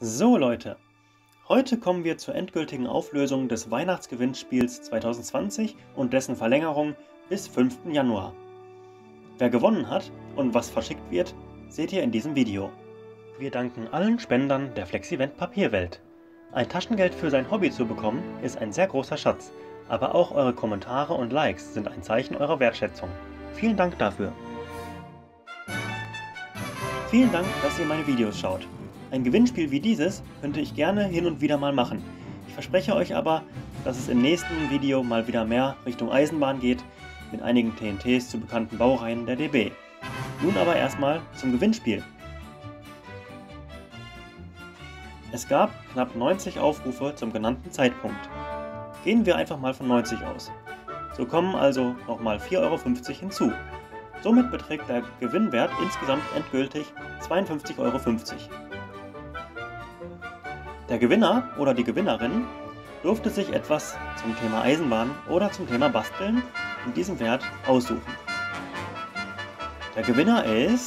So Leute, heute kommen wir zur endgültigen Auflösung des Weihnachtsgewinnspiels 2020 und dessen Verlängerung bis 5. Januar. Wer gewonnen hat und was verschickt wird, seht ihr in diesem Video. Wir danken allen Spendern der Flexivent Papierwelt. Ein Taschengeld für sein Hobby zu bekommen, ist ein sehr großer Schatz, aber auch eure Kommentare und Likes sind ein Zeichen eurer Wertschätzung. Vielen Dank dafür. Vielen Dank, dass ihr meine Videos schaut. Ein Gewinnspiel wie dieses könnte ich gerne hin und wieder mal machen. Ich verspreche euch aber, dass es im nächsten Video mal wieder mehr Richtung Eisenbahn geht, mit einigen TNTs zu bekannten Baureihen der DB. Nun aber erstmal zum Gewinnspiel. Es gab knapp 90 Aufrufe zum genannten Zeitpunkt. Gehen wir einfach mal von 90 aus. So kommen also nochmal 4,50 € hinzu. Somit beträgt der Gewinnwert insgesamt endgültig 52,50 €. Der Gewinner oder die Gewinnerin durfte sich etwas zum Thema Eisenbahn oder zum Thema Basteln in diesem Wert aussuchen. Der Gewinner ist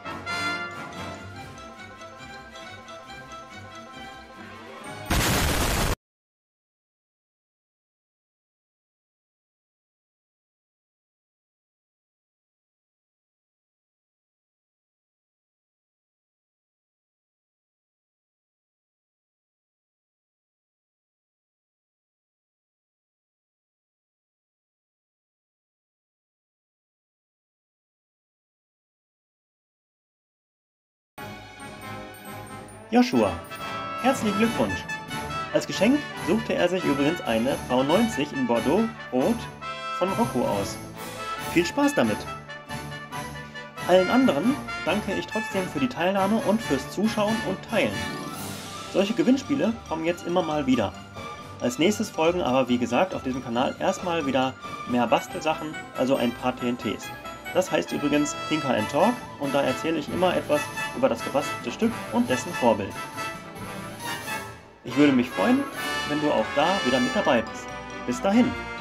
Joshua. Herzlichen Glückwunsch! Als Geschenk suchte er sich übrigens eine V90 in Bordeaux Rot von Rocco aus. Viel Spaß damit! Allen anderen danke ich trotzdem für die Teilnahme und fürs Zuschauen und Teilen. Solche Gewinnspiele kommen jetzt immer mal wieder. Als nächstes folgen aber wie gesagt auf diesem Kanal erstmal wieder mehr Bastelsachen, also ein paar TNTs. Das heißt übrigens Tinker & Talk und da erzähle ich immer etwas über das gebastelte Stück und dessen Vorbild. Ich würde mich freuen, wenn du auch da wieder mit dabei bist. Bis dahin!